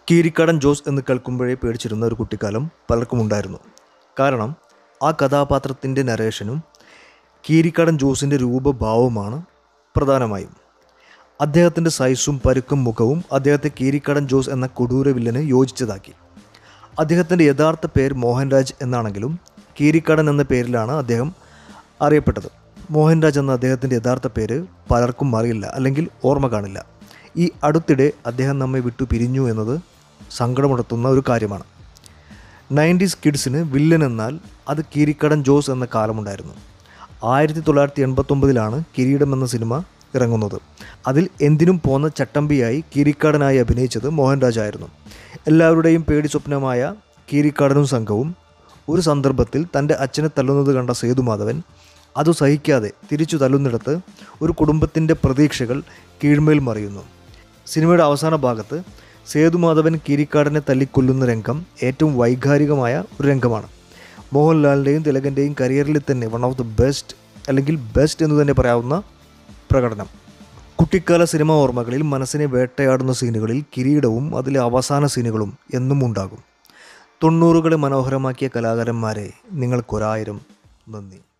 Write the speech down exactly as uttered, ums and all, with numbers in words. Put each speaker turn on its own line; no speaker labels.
കീരിക്കാടൻ ജോസ് എന്ന് കേൾക്കുമ്പോഴേ പേടിച്ചിരുന്ന ഒരു കുട്ടിക്കാലം പലർക്കും ഉണ്ടായിരുന്നു. കാരണം ആ കഥാപാത്രത്തിൻ്റെ നരേഷനും കീരിക്കാടൻ ജോസിൻ്റെ രൂപഭാവവുമാണ് പ്രധാനമായും. അദ്ദേഹത്തിൻ്റെ സൈസും പരുക്കും മുഖവും അദ്ദേഹത്തെ കീരിക്കാടൻ ജോസ് എന്ന കൊടൂര വില്ലന് യോജിച്ചതാക്കി. അദ്ദേഹത്തിൻ്റെ യഥാർത്ഥ പേര് മോഹൻരാജ് എന്നാണെങ്കിലും കീരിക്കാടൻ എന്ന പേരിലാണ് അദ്ദേഹം അറിയപ്പെട്ടത്. മോഹൻരാജ് എന്ന അദ്ദേഹത്തിൻ്റെ യഥാർത്ഥ പേര് പലർക്കും അറിയില്ല, അല്ലെങ്കിൽ ഓർമ്മ കാണില്ല. ഈ അടുത്തിടെ അദ്ദേഹം നമ്മെ വിട്ടു പിരിഞ്ഞു എന്നത് സങ്കടമുണർത്തുന്ന ഒരു കാര്യമാണ്. നയൻറ്റീസ് കിഡ്സിന് വില്ലൻ എന്നാൽ അത് കീരിക്കാടൻ ജോസ് എന്ന കാലമുണ്ടായിരുന്നു. ആയിരത്തി തൊള്ളായിരത്തി എൺപത്തൊമ്പതിലാണ് കിരീടം എന്ന സിനിമ ഇറങ്ങുന്നത്. അതിൽ എന്തിനും പോന്ന ചട്ടമ്പിയായി കീരിക്കാടനായി അഭിനയിച്ചത് മോഹൻരാജ് ആയിരുന്നു. എല്ലാവരുടെയും പേടി സ്വപ്നമായ കീരിക്കാടനും സംഘവും ഒരു സന്ദർഭത്തിൽ തൻ്റെ അച്ഛനെ തല്ലുന്നത് കണ്ട സേതുമാധവൻ അത് സഹിക്കാതെ തിരിച്ചു തല്ലുന്നിടത്ത് ഒരു കുടുംബത്തിൻ്റെ പ്രതീക്ഷകൾ കീഴ്മേൽ മറിയുന്നു. സിനിമയുടെ അവസാന ഭാഗത്ത് സേതുമാധവൻ കീരിക്കാടനെ തല്ലിക്കൊല്ലുന്ന രംഗം ഏറ്റവും വൈകാരികമായ ഒരു രംഗമാണ്. മോഹൻലാലിൻ്റെയും തിലകൻ്റെയും കരിയറിൽ തന്നെ വൺ ഓഫ് ദി ബെസ്റ്റ്, അല്ലെങ്കിൽ ബെസ്റ്റ് എന്ന് തന്നെ പറയാവുന്ന പ്രകടനം. കുട്ടിക്കാല സിനിമാ ഓർമ്മകളിൽ മനസ്സിനെ വേട്ടയാടുന്ന സീനുകളിൽ കിരീടവും അതിലെ അവസാന സീനുകളും എന്നും ഉണ്ടാകും. തൊണ്ണൂറുകളെ മനോഹരമാക്കിയ കലാകാരന്മാരെ നിങ്ങൾക്കൊരായിരം നന്ദി.